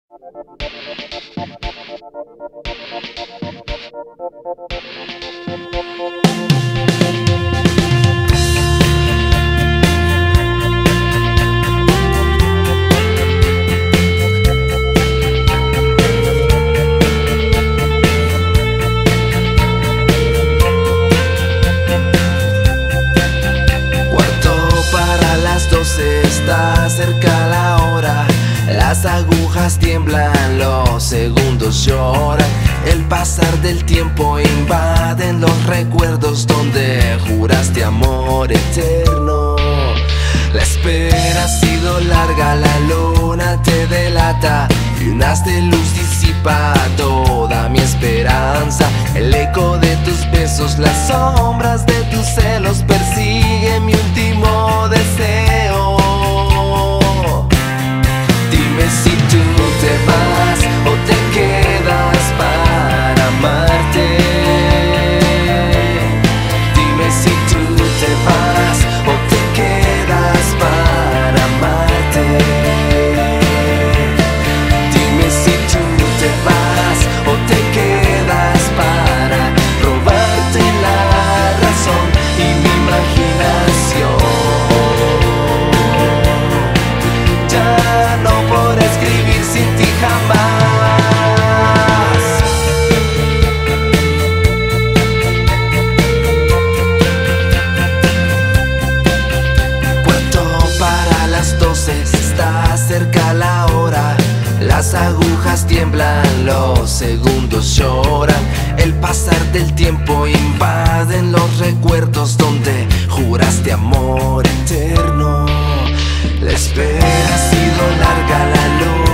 Está cerca la hora, las agujas tiemblan, los segundos lloran. El pasar del tiempo invaden los recuerdos donde juraste amor eterno. La espera ha sido larga, la luna te delata y un haz de luz disipa toda mi esperanza. El eco de tus besos, las sombras de tus celos persigue mi último deseo. Dime si tú te vas o te quedas para amarte. Dime si tú te vas o te quedas para amarte. Dime si tú te vas o te quedas para robarte la razón y mi imaginación. Ya no podré escribir sin ti jamás. Cuento para las 12, está cerca la hora. Las agujas tiemblan, los segundos lloran. El pasar del tiempo invaden los recuerdos donde juraste amor eterno. La espera ha sido larga, la luz